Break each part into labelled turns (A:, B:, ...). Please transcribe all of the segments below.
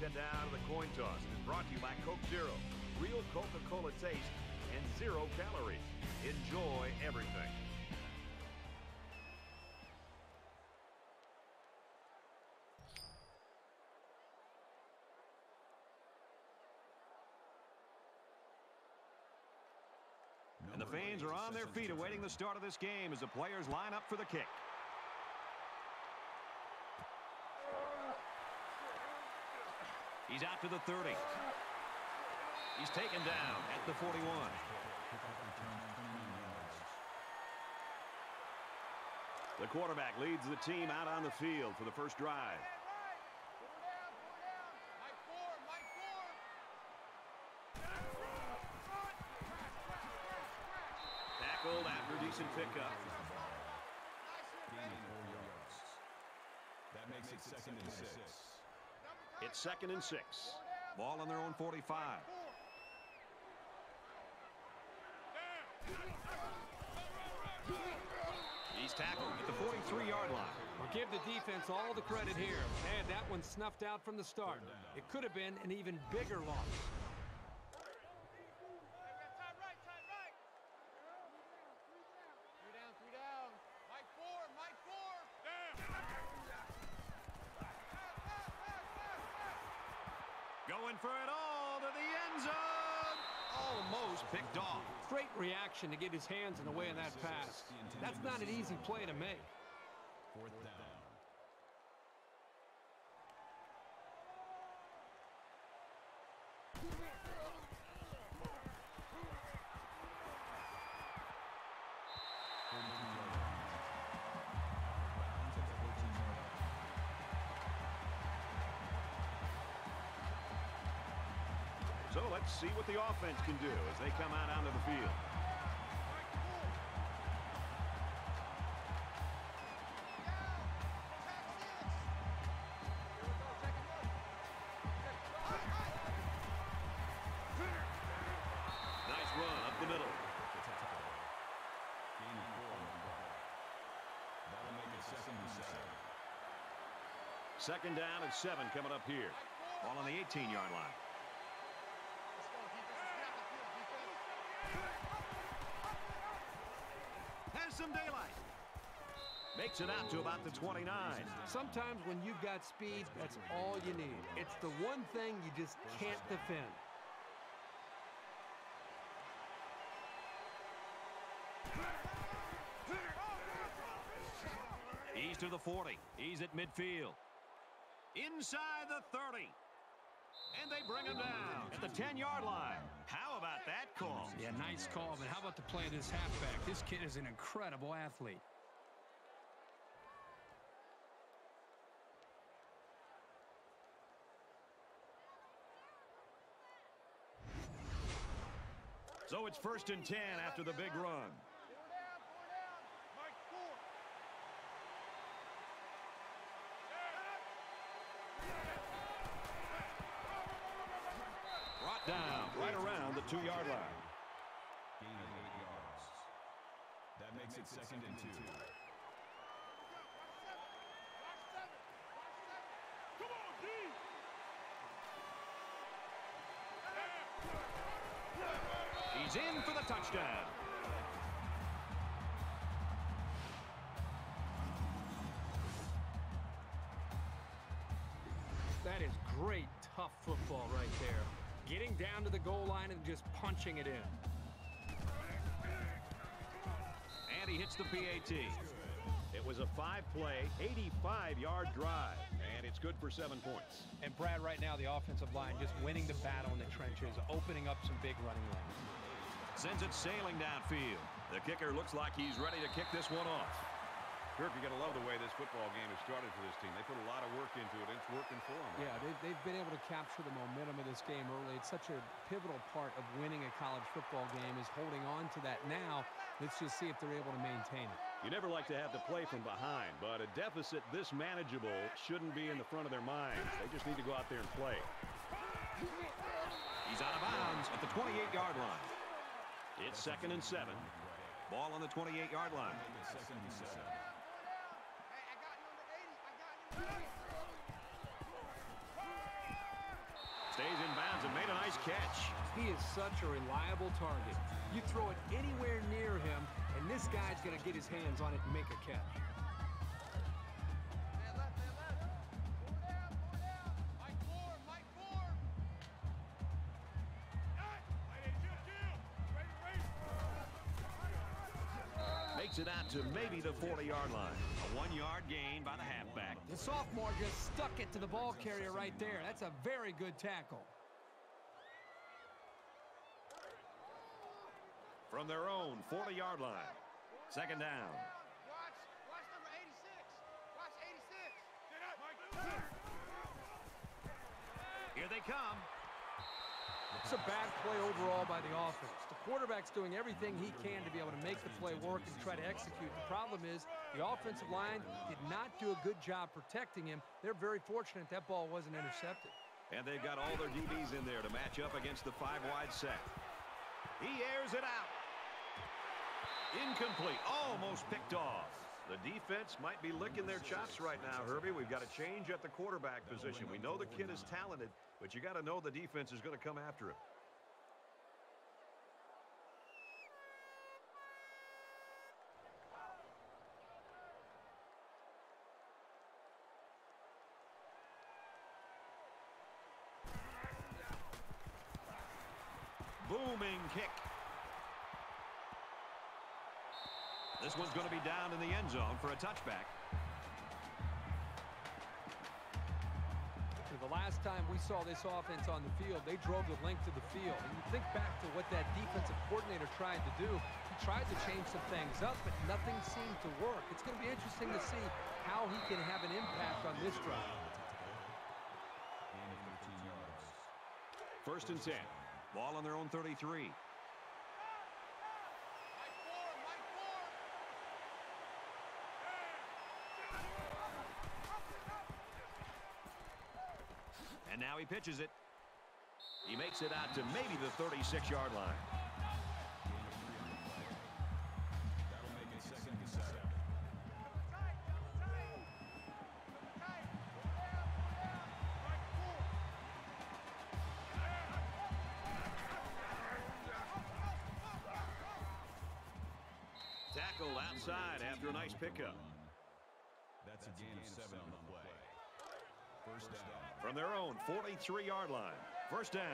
A: head down to the coin toss. It is brought to you by Coke Zero. Real Coca-Cola taste and 0 calories. Enjoy everything. And the fans are on their feet awaiting the start of this game as the players line up for the kick. He's out to the 30. He's taken down at the 41. The quarterback leads the team out on the field for the first drive. Tackled after a decent pickup.
B: That makes it 2nd and 6.
A: It's 2nd and 6. Ball on their own 45. He's tackled at the 43-yard line.
C: I'll give the defense all the credit here. They had that one snuffed out from the start. It could have been an even bigger loss.
A: Going for it all to the end zone. Almost picked off.
C: Great reaction to get his hands in the way of that pass. That's not an easy play to make.
B: 4th down.
A: So let's see what the offense can do as they come out onto the field. Nice run up the middle.
B: That'll make it 2nd and 7.
A: 2nd down and 7 coming up here. Ball on the 18-yard line. Some daylight. Makes it out to about the 29.
C: Sometimes when you've got speed, that's all you need. It's the one thing you just can't defend.
A: He's to the 40. He's at midfield. Inside the 30. And they bring him down at the 10-yard line. How about that call?
C: Yeah, nice call, but how about the play of this halfback? This kid is an incredible athlete.
A: So it's 1st and 10 after the big run. Brought down right around the 2-yard line.
B: Gain of 8 yards. That makes it 2nd and 2.
D: Come on, D!
A: He's in for the touchdown.
C: That is great, tough football right there. Getting down to the goal line and just punching it in.
A: And he hits the PAT. It was a 5-play, 85-yard drive, and it's good for 7 points.
C: And Brad, right now, the offensive line just winning the battle in the trenches, opening up some big running lanes.
A: Sends it sailing downfield. The kicker looks like he's ready to kick this one off.
D: Kirk, you got to love the way this football game has started for this team. They put a lot of work into it, and it's working for them.
C: Yeah, they've been able to capture the momentum of this game early. It's such a pivotal part of winning a college football game is holding on to that now. Let's just see if they're able to maintain it.
A: You never like to have to play from behind, but a deficit this manageable shouldn't be in the front of their minds. They just need to go out there and play. He's out of bounds at the 28-yard line. It's 2nd and 7. Ball on the 28-yard line. Stays in bounds and made a nice catch.
C: He is such a reliable target. You throw it anywhere near him, and this guy's going to get his hands on it and make a catch.
A: Makes it out to maybe the 40-yard line. A 1-yard gain by the halfback.
C: The sophomore just stuck it to the ball carrier right there. That's a very good tackle.
A: From their own 40-yard line. Second down.
E: Watch number 86. Watch 86.
A: Here they come.
C: It's a bad play overall by the offense. The quarterback's doing everything he can to be able to make the play work and try to execute. The problem is the offensive line did not do a good job protecting him. They're very fortunate that ball wasn't intercepted.
A: And they've got all their DBs in there to match up against the 5-wide set. He airs it out. Incomplete. Almost picked off. The defense might be licking their chops right now, Herbie. We've got a change at the quarterback position. We know the kid is talented, but you got to know the defense is going to come after him. Booming kick. This one's going to be down in the end zone for a touchback.
C: The last time we saw this offense on the field, they drove the length of the field. And you think back to what that defensive coordinator tried to do. He tried to change some things up, but nothing seemed to work. It's going to be interesting to see how he can have an impact on this drive.
A: First and 10. Ball on their own 33. And now he pitches it. He makes it out to maybe the 36-yard line.
B: That'll make it second and 7.
A: Tackle outside after a nice pickup.
B: That's a gain of 7 on the play. First down.
A: From their own 43-yard line. First down.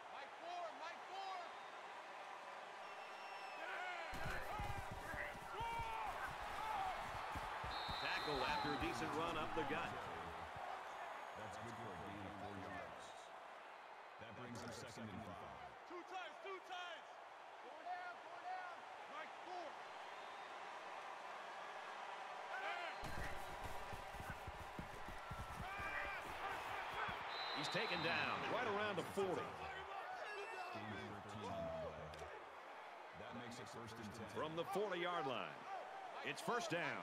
A: Tackle after a decent run up the gut.
B: That's good for a gain of 4 yards. That brings him second and 5.
E: Two times. Four down. Mike, 4.
A: He's taken down right around the 40.
B: Gain of 13 on the play. That makes it first and 10.
A: From the 40-yard line. It's first down.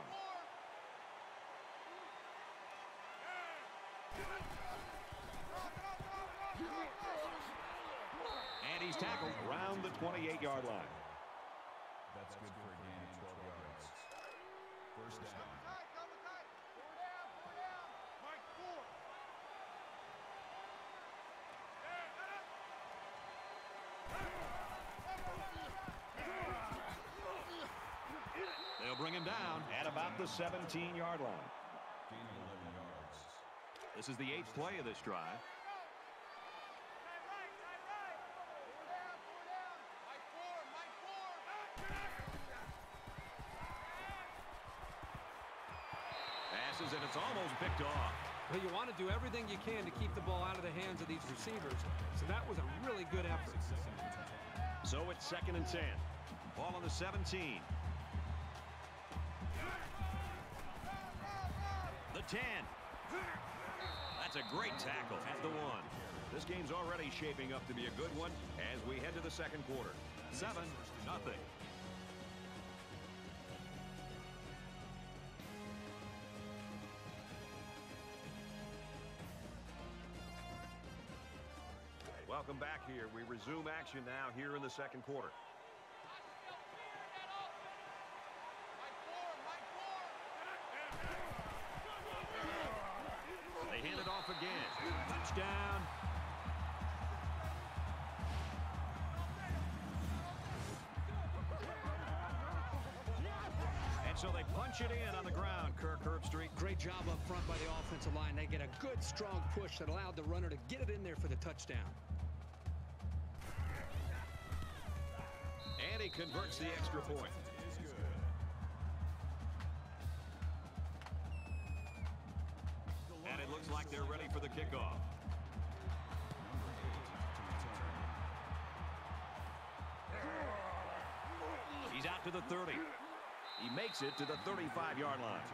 A: And he's tackled around the 28-yard line.
B: That's good for a gain of 12 yards. First down.
E: Four down. Mike, 4.
A: They'll bring him down at about the 17-yard line.
B: Gain of 11 yards.
A: This is the 8th play of this drive. Passes, and it's almost picked off.
C: Well, you want to do everything you can to keep the ball out of the hands of these receivers. So that was a really good effort.
A: So it's second and 10. Ball on the 17. The 10. That's a great tackle at the 1. This game's already shaping up to be a good one as we head to the second quarter. 7-0. Welcome back here. We resume action now here in the second quarter. They hand it off again. Touchdown. So they punch it in on the ground, Kirk Herbstreit.
C: Great job up front by the offensive line. They get a good, strong push that allowed the runner to get it in there for the touchdown.
A: And he converts the extra point. And it looks like they're ready for the kickoff. He's out to the 30. He makes it to the 35-yard line.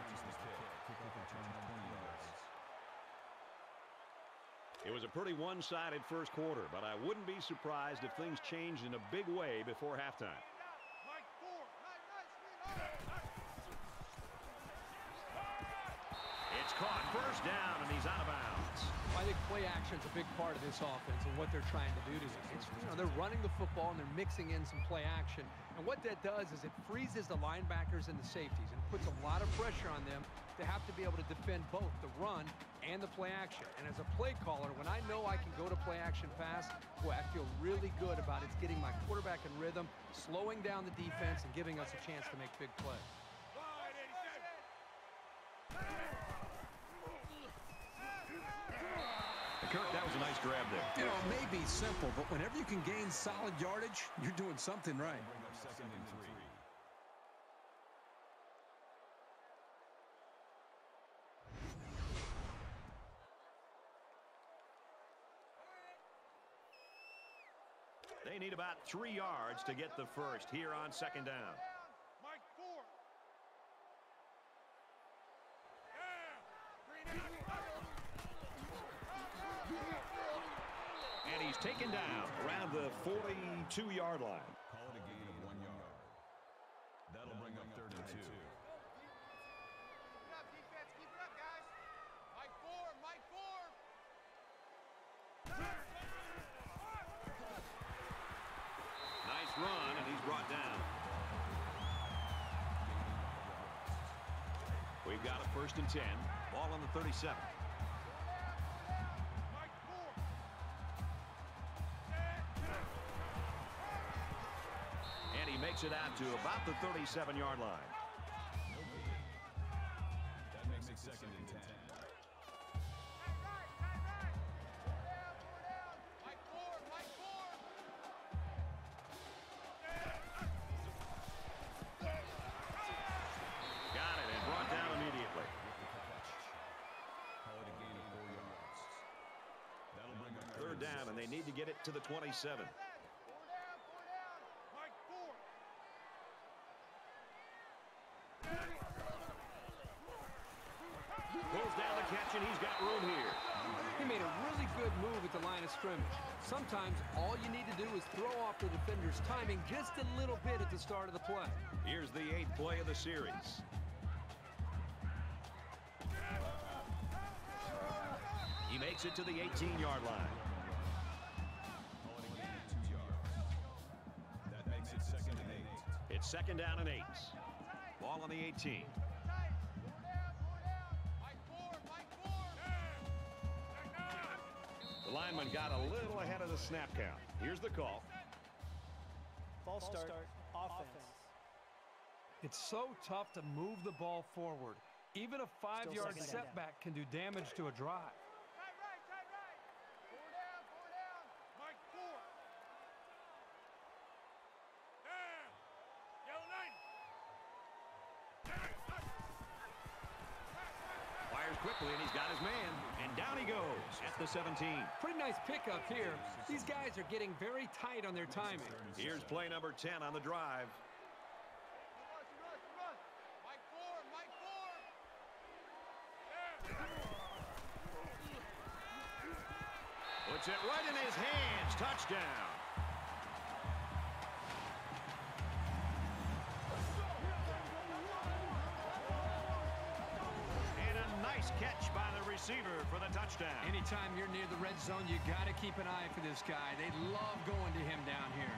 A: It was a pretty one-sided first quarter, but I wouldn't be surprised if things changed in a big way before halftime. It's caught, first down, and he's out of bounds.
C: I think play action is a big part of this offense and what they're trying to do today. It's, they're running the football and they're mixing in some play action. And what that does is it freezes the linebackers and the safeties and puts a lot of pressure on them to have to be able to defend both the run and the play action. And as a play caller, when I know I can go to play action pass, boy, I feel really good about it's getting my quarterback in rhythm, slowing down the defense, and giving us a chance to make big plays.
A: Kirk, that was a nice grab there.
C: It may be simple, but whenever you can gain solid yardage, you're doing something right.
B: Second and 3.
A: They need about 3 yards to get the first here on second down.
E: Mike 4.
A: And he's taken down around the 42-yard line.
B: Call it a gain of 1 yard. That'll bring up 3rd and 2.
E: Keep it up, defense. Keep it up, guys. Mike 4. Mike 4.
A: Nice run, and he's brought down. We've got a 1st and 10. Ball on the 37.
E: Mike 4.
A: And he makes it out to about the 37-yard line.
B: That makes it 2nd and 10.
E: Mike 4. Mike 4.
A: Got it, and brought down immediately.
B: Call it a gain of 4 yards. That'll bring up
A: 3rd down, and they need to get it to the 27.
E: Mike 4.
A: Pulls down the catch, and he's got room here.
C: He made a really good move at the line of scrimmage. Sometimes all you need to do is throw off the defender's timing just a little bit at the start of the play.
A: Here's the 8th play of the series. He makes it to the 18-yard line.
B: Call it a gain of 2 yards. That makes it 2nd and 8.
A: It's 2nd down and 8. Ball on the 18.
E: Mike 4. Mike 4.
A: The lineman got a little ahead of the snap count. Here's the call.
F: False start, offense.
C: It's so tough to move the ball forward. Even a 5-yard
F: second down.
C: setback can do damage to a drive.
E: Tight right. Tight right. 4 down. 4 down. Mike 4. Down. Yellow 9.
A: Fires quickly, and he's got his man. And down he goes at the 17.
C: Pretty nice pickup here. These guys are getting very tight on their timing.
A: Here's play number 10 on the drive.
E: Run. Mike 4. Mike 4.
A: Puts it right in his hands. Touchdown. And a nice catch by the receiver for the touchdown.
C: Anytime you're near the red zone, you got to keep an eye for this guy. They love going to him down here.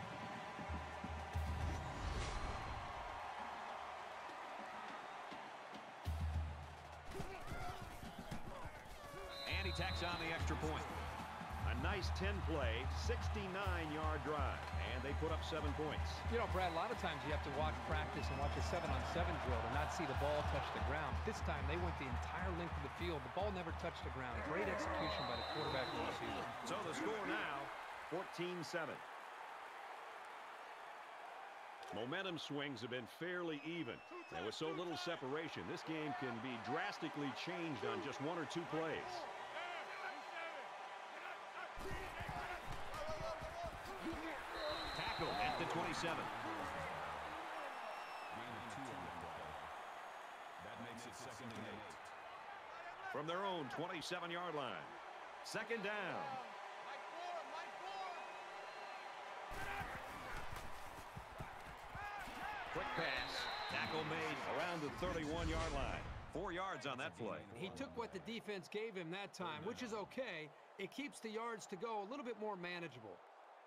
A: And he tacks on the extra point. A nice 10-play, 69-yard drive, and they put up 7 points.
C: You know, Brad, a lot of times you have to watch practice and watch a 7-on-7 drill to not see the ball touch the ground. This time, they went the entire length of the field. The ball never touched the ground. Great execution by the quarterback and receiver.
A: So the score now, 14-7. Momentum swings have been fairly even. And with so little separation, this game can be drastically changed on just 1 or 2 plays. Tackle at the 27.
B: That makes it 2nd and 8.
A: From their own 27-yard line. 2nd down. Quick pass. Tackle made around the 31-yard line. 4 yards on that play.
C: He took what the defense gave him that time, which is okay. It keeps the yards to go a little bit more manageable.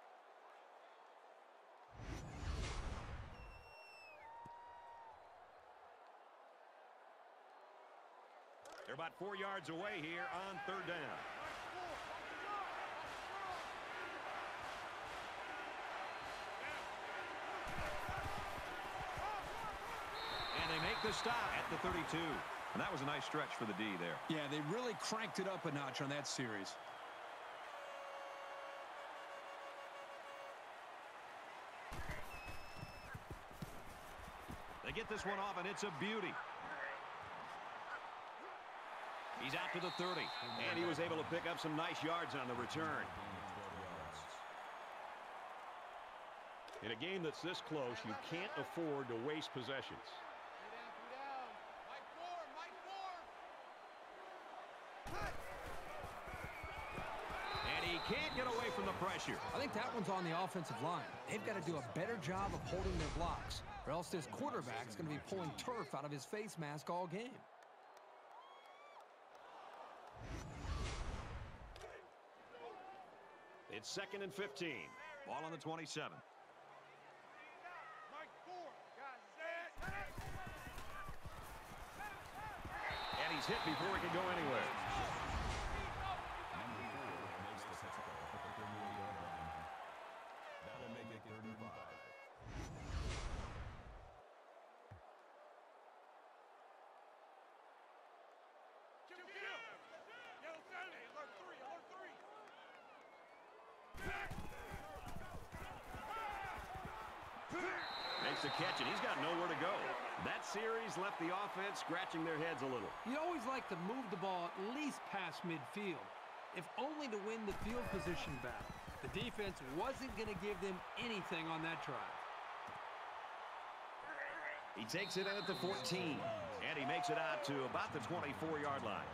A: They're about 4 yards away here on 3rd down. And they make the stop at the 32. And that was a nice stretch for the D there.
G: Yeah, they really cranked it up a notch on that series.
A: They get this one off, and it's a beauty. He's out to the 30, and he was able to pick up some nice yards on the return. In a game that's this close, you can't afford to waste possessions. And he can't get away from the pressure.
C: I think that one's on the offensive line. They've got to do a better job of holding their blocks, or else this quarterback's going to be pulling turf out of his face mask all game.
A: It's 2nd and 15. Ball on the 27. And he's hit before he can go anywhere.
B: That'll make it 3rd and 5.
A: Makes the catch, and he's got nowhere to go. That series left the offense scratching their heads a little.
C: You always like to move the ball at least past midfield, if only to win the field position battle. The defense wasn't going to give them anything on that drive.
A: He takes it in at the 14, and he makes it out to about the 24-yard line.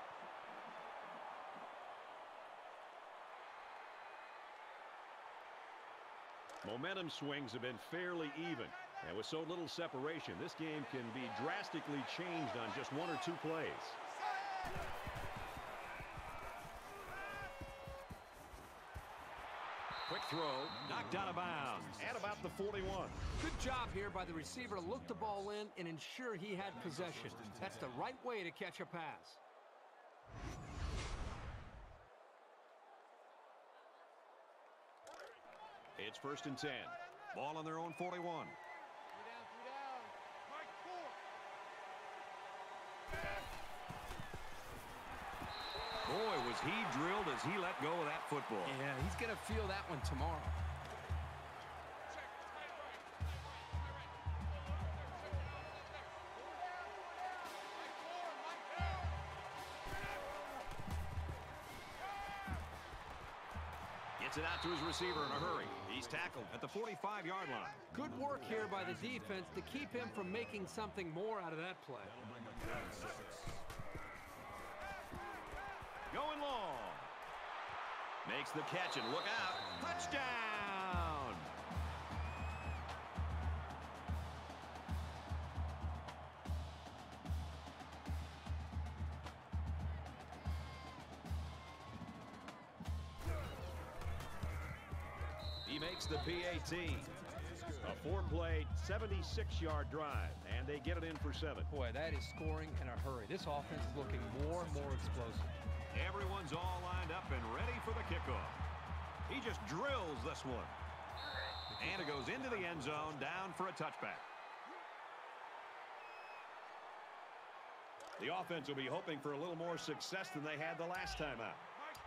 A: Momentum swings have been fairly even. And with so little separation, this game can be drastically changed on just 1 or 2 plays. Quick throw, knocked out of bounds at about the 41.
C: Good job here by the receiver to look the ball in and ensure he had possession. That's the right way to catch a pass.
A: It's 1st and 10. Ball on their own 41. Boy, was he drilled as he let go of that football.
C: Yeah, he's going to feel that one tomorrow.
A: Gets it out to his receiver in a hurry. He's tackled at the 45-yard line.
C: Good work here by the defense to keep him from making something more out of that play.
A: Going long. Makes the catch, and look out. Touchdown! He makes the PAT. A 4-play, 76-yard drive, and they get it in for 7.
C: Boy, that is scoring in a hurry. This offense is looking more and more explosive.
A: Everyone one's all lined up and ready for the kickoff. He just drills this one. And it goes into the end zone, down for a touchback. The offense will be hoping for a little more success than they had the last time out.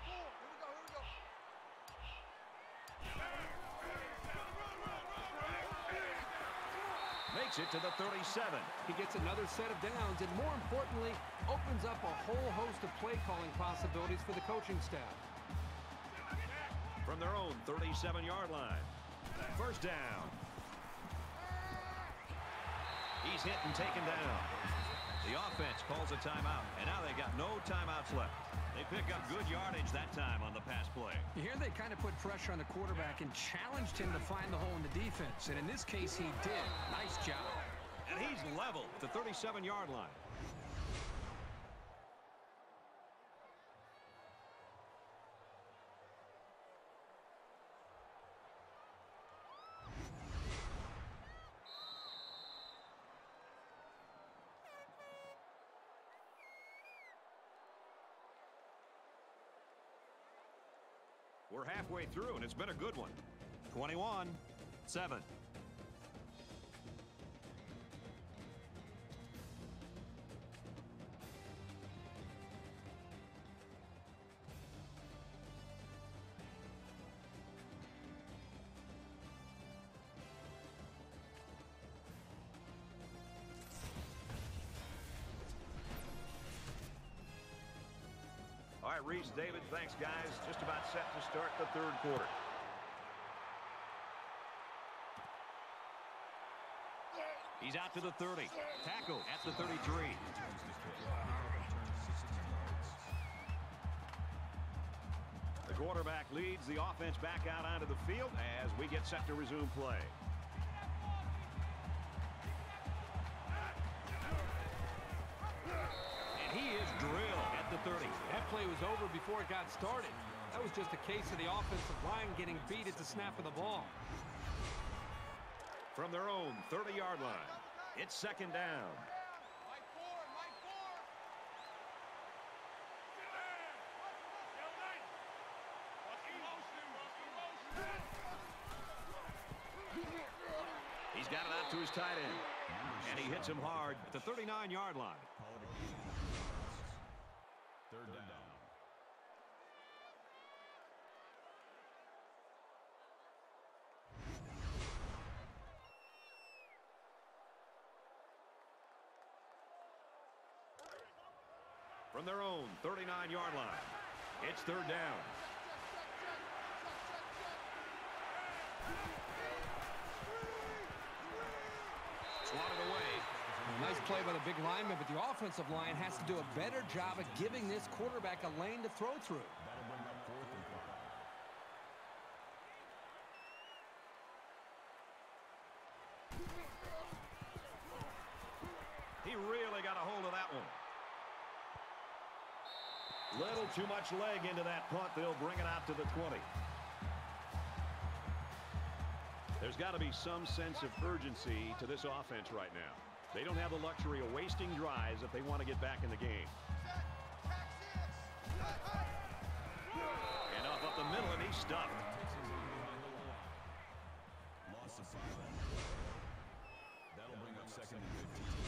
A: Makes it to the 37.
C: He gets another set of downs and, more importantly, opens up a whole host of play-calling possibilities for the coaching staff.
A: From their own 37-yard line. First down. He's hit and taken down. The offense calls a timeout, and now they got no timeouts left. They pick up good yardage that time on the pass play.
C: Here they kind of put pressure on the quarterback and challenged him to find the hole in the defense. And in this case, he did. Nice job.
A: And he's level at the 37-yard line. We're halfway through, and it's been a good one. 21-7. All right, Reese, David, thanks, guys. Just about set to start the third quarter. He's out to the 30. Tackle at the 33. The quarterback leads the offense back out onto the field as we get set to resume play. And he is drilled at the 30.
C: That play was over before it got started. That was just a case of the offensive line getting beat at the snap of the ball.
A: From their own 30-yard line, it's second down. He's got it out to his tight end. And he hits him hard at the 39-yard line.
B: Third down.
A: From their own 39-yard line, it's third down. Swatted away.
C: Nice play by the big lineman, but the offensive line has to do a better job of giving this quarterback a lane to throw through.
B: That'll bring up 4th and 5.
A: He really got a hold of that one. Little too much leg into that punt. They'll bring it out to the 20. There's got to be some sense of urgency to this offense right now. They don't have the luxury of wasting drives if they want to get back in the game. And off up the middle, and he's stuffed.
B: Loss of 5 on the play. That'll bring up 2nd and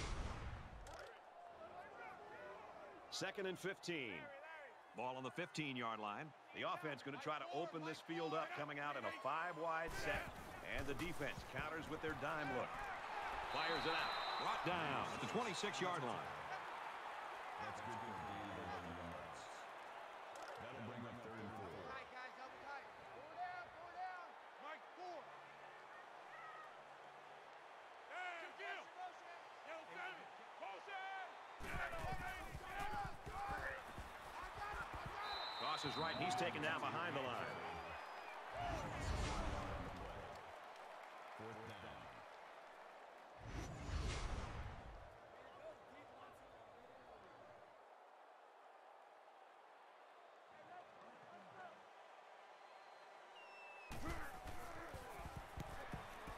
B: 15.
A: 2nd and 15. Ball on the 15-yard line. The offense going to try to open this field up, coming out in a 5-wide set. And the defense counters with their dime look. Fires it out. Brought down at the 26-yard line.
B: That's good for a gain of 11 yards. That'll bring up 3rd and 4.
E: All right, guys, double tight. Four down. Mike, 4.
A: Goss is right. He's taken down behind the line.
B: 4th down.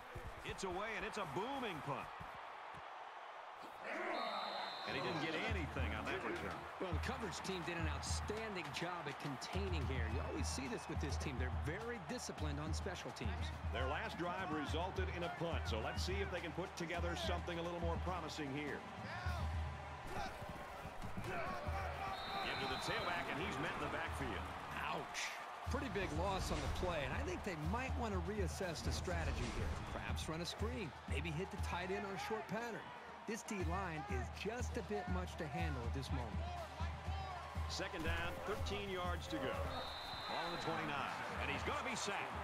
A: It's away, and it's a booming punt. And he didn't get any thing on that return.
C: Well, the coverage team did an outstanding job at containing here. You always see this with this team. They're very disciplined on special teams.
A: Their last drive resulted in a punt, so let's see if they can put together something a little more promising here. Give to the tailback, and he's met in the backfield.
C: Ouch. Pretty big loss on the play, and I think they might want to reassess the strategy here. Perhaps run a screen, maybe hit the tight end on a short pattern. This D-line is just a bit much to handle at this moment.
A: Second down, 13 yards to go. Ball on the 29, and he's going to be sacked.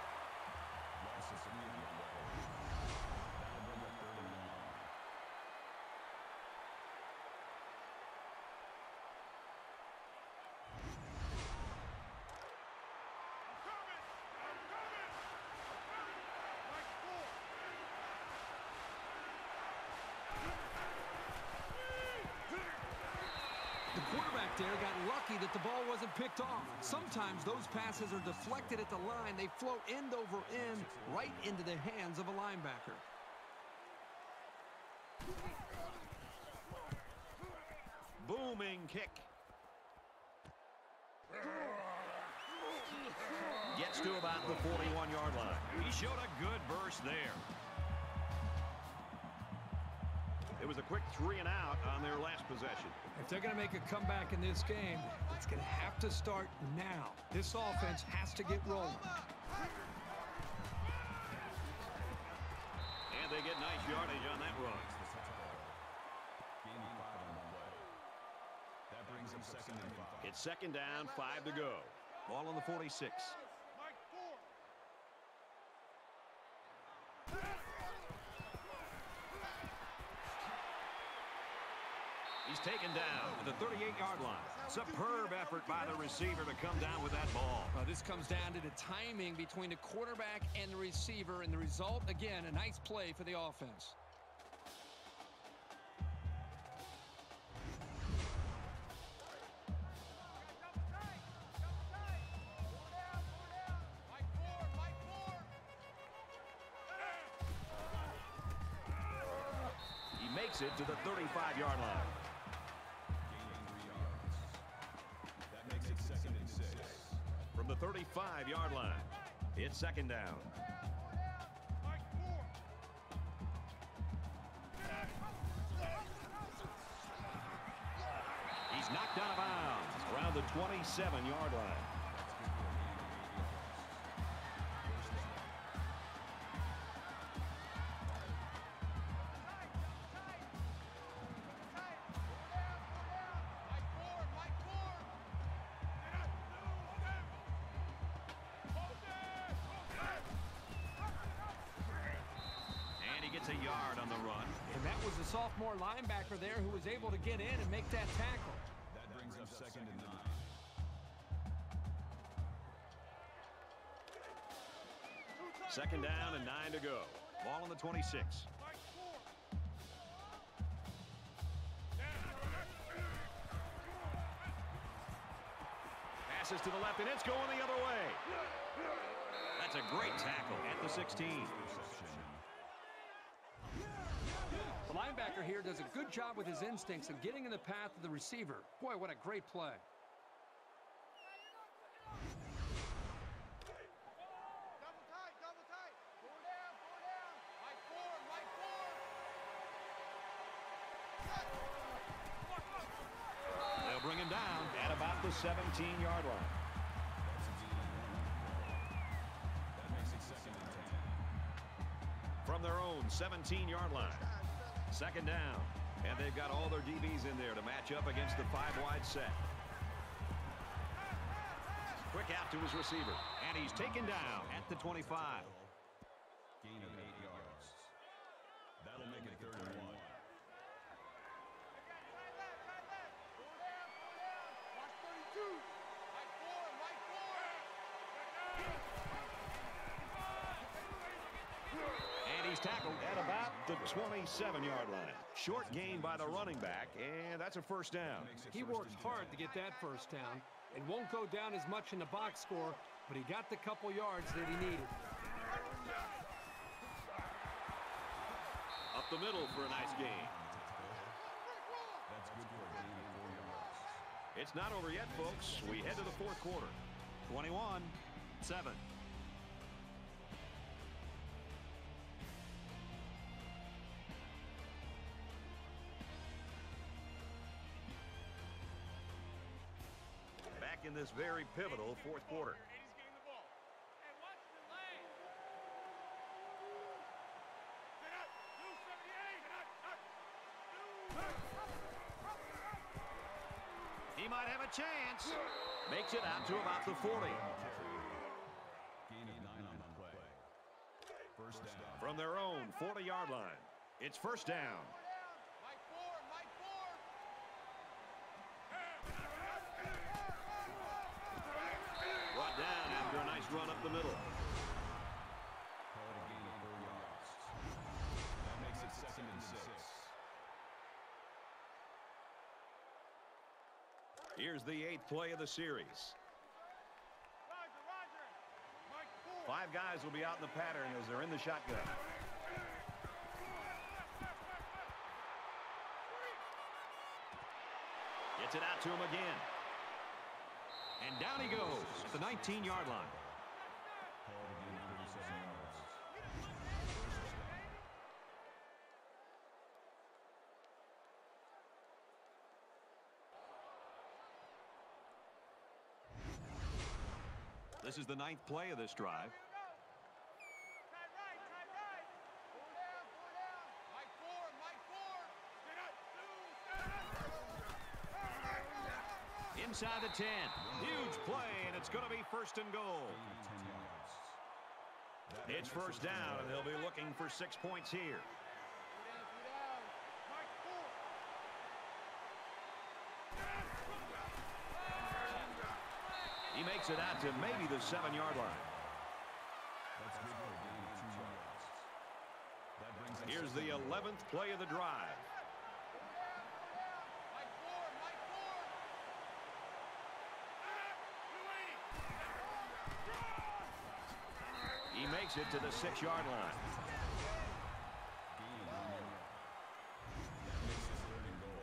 C: The quarterback there got lucky that the ball wasn't picked off. Sometimes those passes are deflected at the line. They float end over end right into the hands of a linebacker.
A: Booming kick. Gets to about the 41-yard line. He showed a good burst there. It was a quick 3 and out on their last possession.
C: If they're going to make a comeback in this game, it's going to have to start now. This offense has to get rolling.
A: And they get nice yardage on that run.
B: Gaining 5 on the play. That brings them second and 5.
A: It's second down, 5 to go. Ball on the 46. He's taken down at the 38-yard line. Superb effort by the receiver to come down with that ball.
C: This comes down to the timing between the quarterback and the receiver, and the result, again, a nice play for the offense.
A: He makes it to the 35-yard line.
B: That makes it second and 6.
A: From the 35-yard line, it's second down. He's knocked out of bounds around the 27-yard line. A yard on the run.
C: And that was the sophomore linebacker there who was able to get in and make that tackle.
B: That brings up second and 9.
A: Second down and 9 to go. Ball on the 26. Passes to the left, and it's going the other way. That's a great tackle at the 16.
C: The linebacker here does a good job with his instincts and getting in the path of the receiver. Boy, what a great play.
E: Double tight. Pull down. Mike 4.
A: They'll bring him down at about the 17-yard line.
B: That makes it second and 10.
A: From their own 17-yard line. Second down. And they've got all their DBs in there to match up against the 5-wide set. Quick out to his receiver. And he's taken down at the 25.
B: Gain of 8 yards. That'll make it third and 1.
E: Pull down. Watch 32. Mike 4.
A: And he's tackled at about the 27-yard line. Short gain by the running back, and that's a first down.
C: He worked hard to get that first down. It won't go down as much in the box score, but he got the couple yards that he needed.
A: Up the middle for a nice gain.
B: That's good for a gain
A: It's not over yet, folks. We head to the fourth quarter. 21-7. Back in this very pivotal fourth quarter. He might have a chance. Makes it out to about the 40.
B: Gain of 9 on the play. First down.
A: From their own 40-yard line. It's first down.
E: Mike Ford, Mike Ford.
A: Brought down after a nice run up the middle.
B: Call it a gain of 4 yards. That makes it 2nd and 6.
A: Here's the 8th play of the series.
E: Roger. Mike Ford.
A: 5 guys will be out in the pattern as they're in the shotgun. Gets it out to him again. And down he goes at the 19-yard line.
B: Call it a gain of 37 yards.
A: This is the 9th play of this drive.
E: Tight right. Four down. Mike Ford, Mike Ford.
A: Inside the 10. Huge play, and it's going to be first and goal.
B: Gain of 10 yards.
A: It's first down, and they'll be looking for 6 points here.
E: Mike Ford.
A: He makes it out to maybe the 7-yard line.
B: That's good for a gain of 2 yards. That brings us
A: Here's the 11th play of the drive.
E: Mike Ford, Mike Ford.
A: He makes it to the 6-yard line.
B: gain of 1 yard. That makes it 3rd and goal.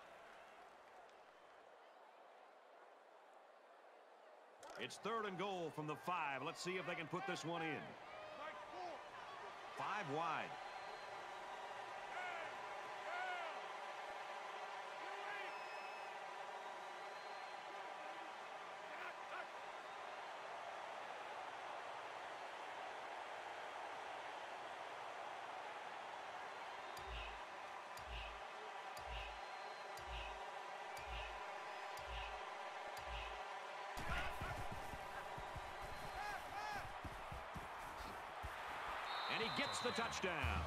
A: It's 3rd and goal from the 5. Let's see if they can put this one in.
E: Mike Ford.
A: 5 wide. And he gets the touchdown.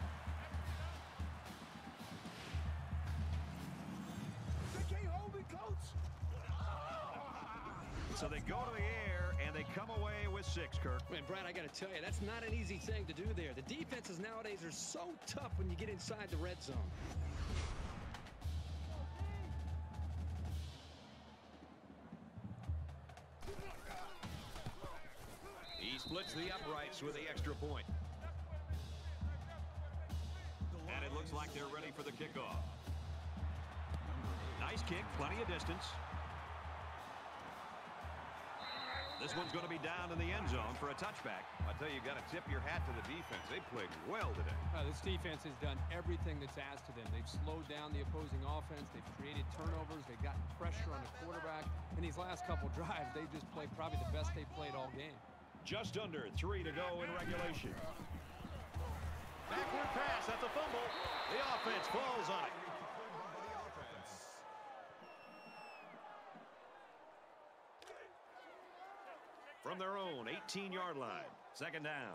E: They can't hold me, coach.
A: So they go to the air, and they come away with 6, Kirk.
C: Man, Brad, I got to tell you, that's not an easy thing to do there. The defenses nowadays are so tough when you get inside the red zone.
A: He splits the uprights with the extra point. And it looks like they're ready for the kickoff. Nice kick, plenty of distance. This one's going to be down in the end zone for a touchback.
D: I tell you, you got to tip your hat to the defense. They played well today.
C: This defense has done everything that's asked of them. They've slowed down the opposing offense. They've created turnovers. They've gotten pressure on the quarterback. In these last couple drives, they've just played probably the best they've played all game.
A: Just under 3 to go in regulation. Backward pass, that's a fumble. The offense falls on it. From their own 18-yard line, 2nd down.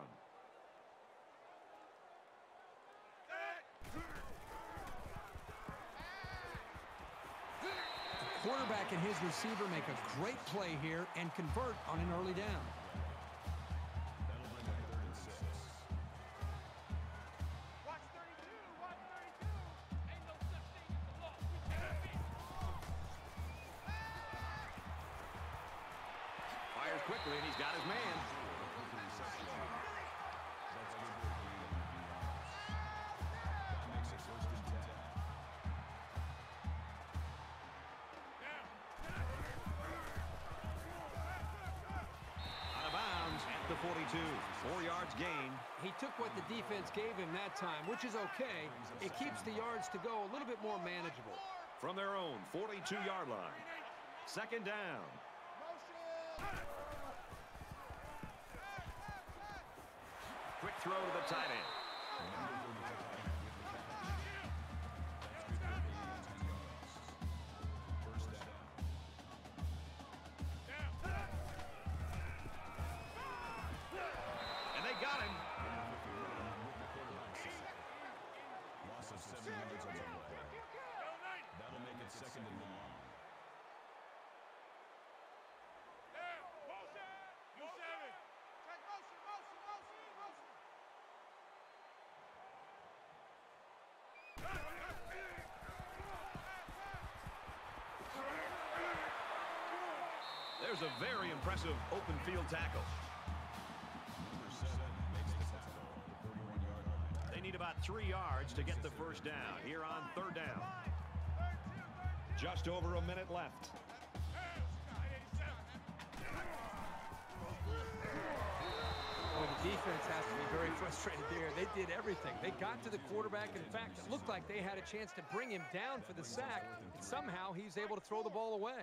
C: The quarterback and his receiver make a great play here and convert on an early down.
B: That'll bring up 3rd and 6.
E: Watch 32. Watch 32. Ain't no such thing as a loss. We can't beat.
A: Fires quickly, and he's got his man.
B: That's good for a gain of 1 yards. That makes it 1st and 10.
A: the 42. 4 yards gain.
C: He took what the defense gave him that time, which is okay. It keeps the yards to go a little bit more manageable.
A: From their own 42-yard line. Second down. Quick throw to the tight end. And they got him.
B: Loss of 7 yards on the play. That'll make it second and long.
A: There's a very impressive open field tackle.
B: Number 7 makes the tackle at the 41-yard line.
A: They need about 3 yards to get the first down here on third down. Just over a minute left.
C: Boy, the defense has to be very frustrated there. They did everything. They got to the quarterback. In fact, it looked like they had a chance to bring him down for the sack, and somehow he's able to throw the ball away.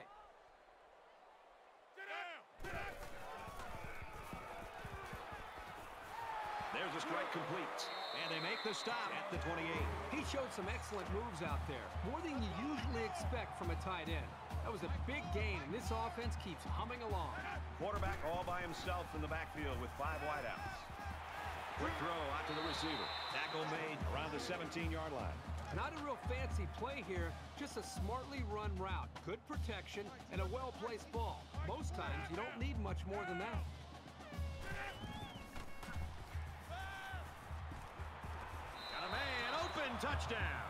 A: There's a strike complete, and they make the stop at the 28.
C: He showed some excellent moves out there, more than you usually expect from a tight end. That was a big gain, and this offense keeps humming along.
A: Quarterback all by himself in the backfield with 5 wideouts. Quick throw out to the receiver. Tackle made around the 17-yard line.
C: Not a real fancy play here, just a smartly run route. Good protection and a well-placed ball. Most times, you don't need much more than that.
A: Got a man open, touchdown.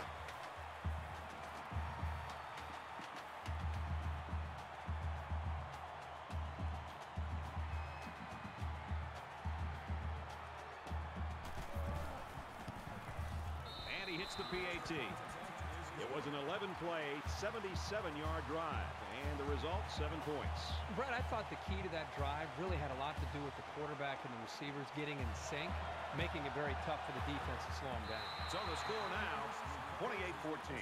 A: And he hits the PAT. It was an 11-play, 77-yard drive, and the result, 7 points.
C: Brett, I thought the key to that drive really had a lot to do with the quarterback and the receivers getting in sync, making it very tough for the defense to slow him down.
A: So the score now, 28-14.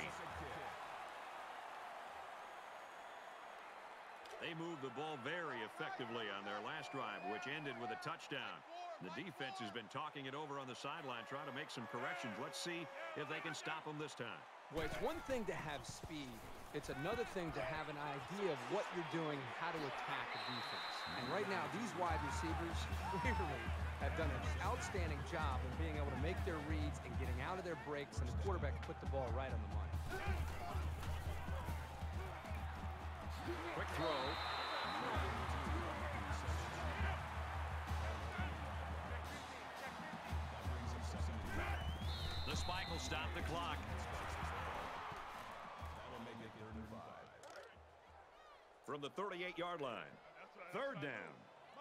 A: They moved the ball very effectively on their last drive, which ended with a touchdown. The defense has been talking it over on the sideline, trying to make some corrections. Let's see if they can stop them this time.
C: Well, it's one thing to have speed. It's another thing to have an idea of what you're doing, how to attack a defense. And right now, these wide receivers really have done an outstanding job of being able to make their reads and getting out of their breaks, and the quarterback put the ball right on the money.
A: Quick throw. The spike will stop the clock.
B: That'll make it 3rd and 5.
A: From the 38-yard line. Third down.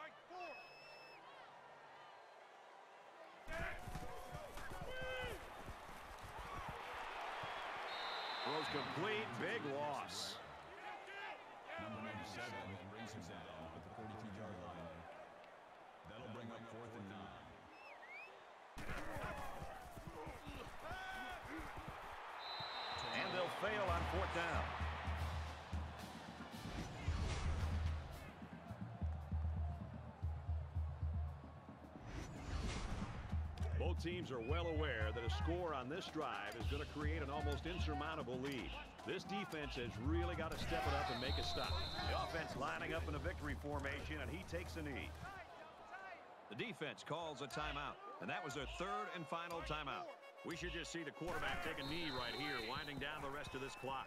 A: Throws complete. Big loss.
B: Number 97 brings him down at the 42-yard line. That'll bring up 4th and 9.
A: And they'll fail on 4th down. Both teams are well aware that a score on this drive is going to create an almost insurmountable lead. This defense has really got to step it up and make a stop. The offense lining up in a victory formation, and he takes a knee. The defense calls a timeout, and that was their 3rd and final timeout. We should just see the quarterback take a knee right here, winding down the rest of this clock.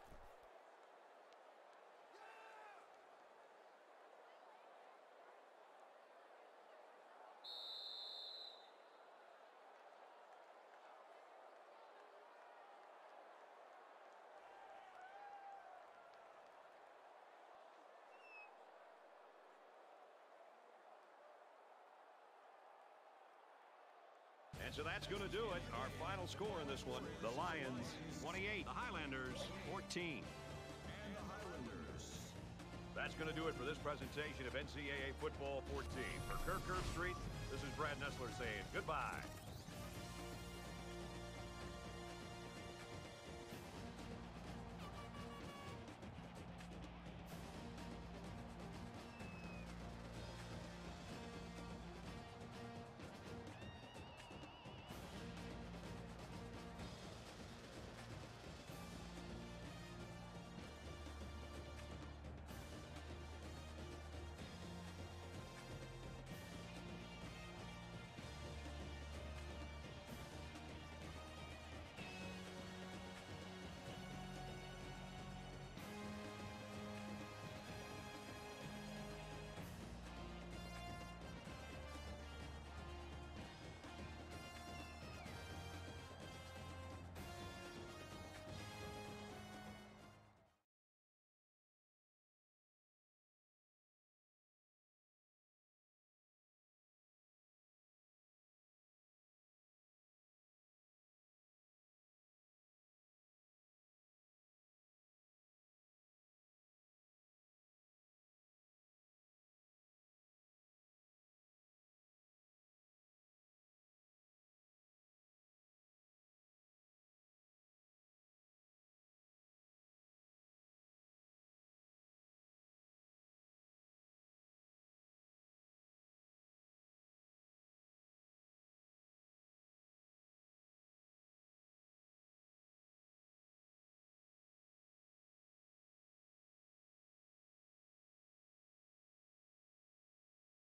A: And so that's going to do it. Our final score in this one, the Lions 28, the Highlanders 14.
B: And the Highlanders
A: That's going to do it for this presentation of NCAA Football 14. For Kirk Street, this is Brad Nessler saying goodbye.